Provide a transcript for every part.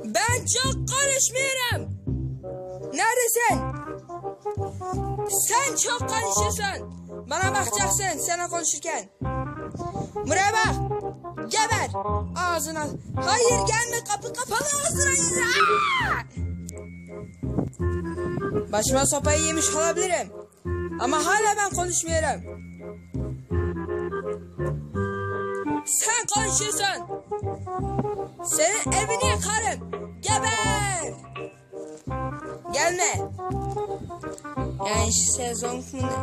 Ben çok konuşmuyorum. Neredesin? Sen çok konuşuyorsun. Bana bakacaksın sana konuşurken. Buraya bak. Geber. Ağzına. Hayır gelme, kapı kapalı ağzına. Başıma sopayı yemiş olabilirim. Ama hala ben konuşmuyorum. Sen konuşuyorsun. Senin evini yakarım. Geber. Gelme. Yani sezon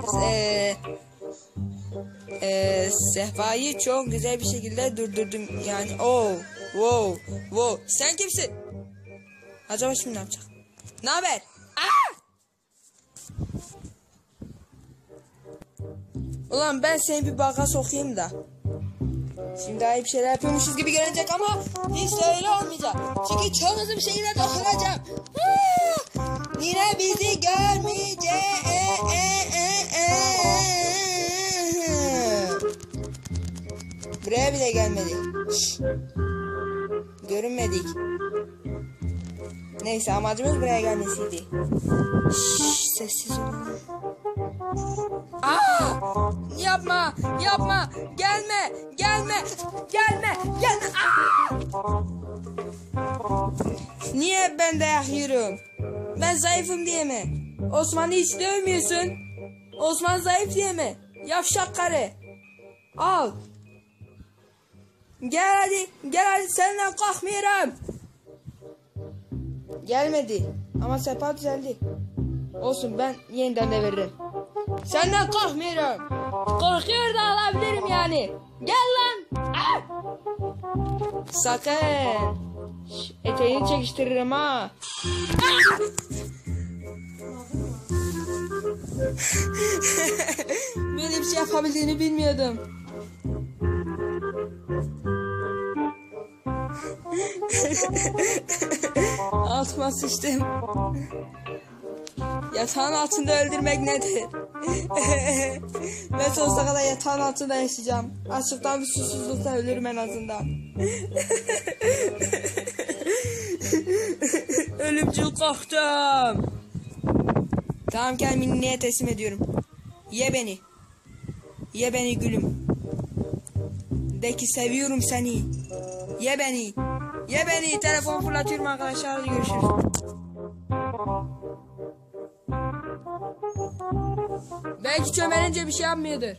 sehpayı çok güzel bir şekilde durdurdum. Yani wow. Sen kimsin? Acaba şimdi ne yapacak? Ne haber? Ulan ben seni bir baka sokayım da. Şimdi ayıp şeyler yapıyormuşuz gibi görünecek ama hiç de öyle olmayacak. Çünkü çok hızlı bir şekilde dokunacağım. Nine bizi görmeyecek. Buraya bile gelmedik. Görünmedik. Neyse amacımız buraya gelmesiydi. Sessiz olun. Yapma. Gelme. Niye ben dayak yiyorum? Ben zayıfım diye mi? Osman'ı hiç dövmüyorsun. Osman zayıf diye mi? Yavşak karı. Al. Gel hadi senden kalkmıyorum. Gelmedi. Ama sepa düzeldi. Olsun ben yeniden de veririm. Senden korkmuyorum. Korkuyor da alabilirim yani. Gel lan. Sakın. Eteğini çekiştiririm ha. Böyle bir şey yapabildiğini bilmiyordum. Altıma sıçtım. Yatağın altında öldürmek nedir? Ben sonsuza kadar yatağın altında yaşayacağım. Açlıktan bir susuzlukta ölürüm en azından. Ölümcül korktum. Tamam kendimi neye teslim ediyorum. Ye beni gülüm. De ki seviyorum seni. Ye beni. Telefon fırlatıyorum arkadaşlar. Hadi görüşürüz. Belki çömelince bir şey yapmıyordur.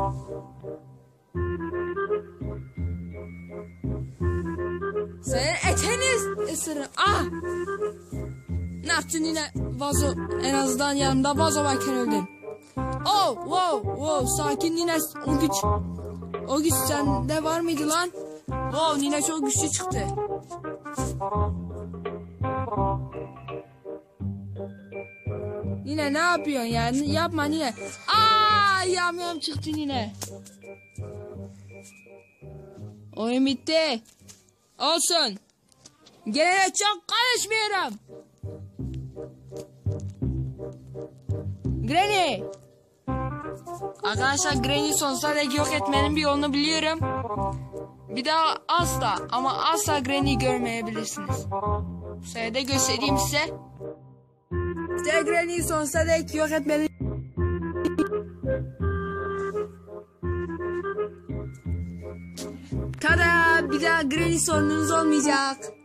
Senin etiniz ısırın. Ne yaptın yine vazo? En azından yanımda vazo varken öldün. Wow. Sakin Nine. O güç sende var mıydı lan? Wow, Nine çok güçlü çıktı. Nine ne yapıyorsun ya? Yapma Nine. Yamyam çıktı Nine. Oyun bitti. Olsun. Gene çok konuşmuyorum. Granny. Arkadaşlar Granny sonsuza dek yok etmenin bir yolunu biliyorum. Bir daha asla Granny'yi görmeyebilirsiniz. Bu sefer de göstereyim size. İşte Granny'yi sonsuza dek yok etmenin. Tada! Bir daha Granny sorununuz olmayacak.